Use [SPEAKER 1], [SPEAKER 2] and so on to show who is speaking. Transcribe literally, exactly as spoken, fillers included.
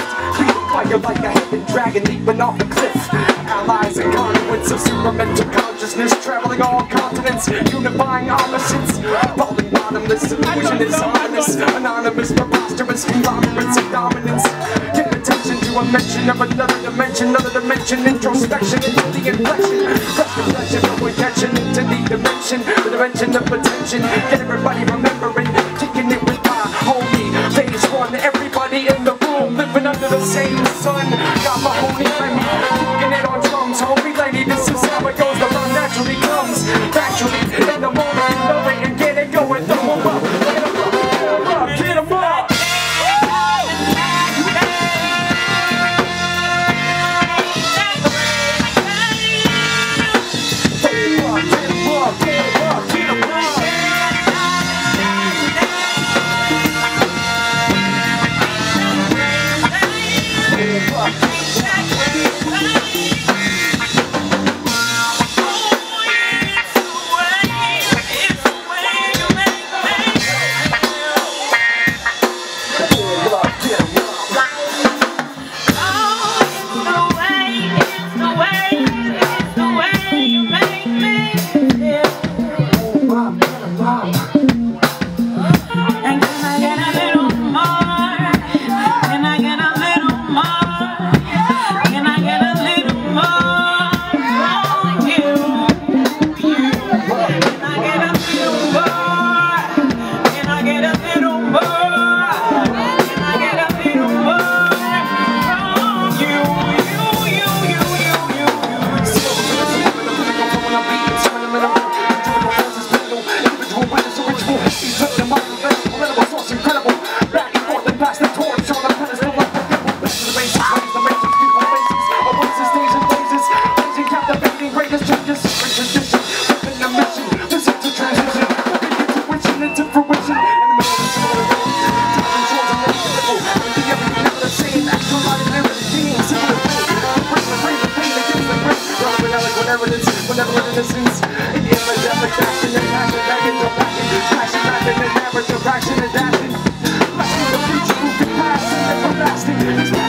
[SPEAKER 1] Breathing fire like a hidden dragon leaping off the cliff. Allies and conduits of supermental consciousness, traveling all continents, unifying opposites. Falling bottomless, illusion is ominous. Anonymous, preposterous conglomerates of dominance. Give attention to a mention of another dimension, another dimension, introspection into the inflection. Fresh reflection, no intention into the dimension, the dimension of attention. Get everybody remembering, kicking it with my homie. Phase one, everybody in the room, living under the same sun. Got my homie Remy, kicking it on drums. Homie lady, this is how it goes, the love naturally comes. Naturally, in the moment, you know it and get it going. Throw 'em up, get 'em up, get 'em up, get 'em up. Whenever innocence, in the epidemic, action and passion, back into passion, passion, passion, and narrative, action and action. Flashing the future, moving past, and everlasting.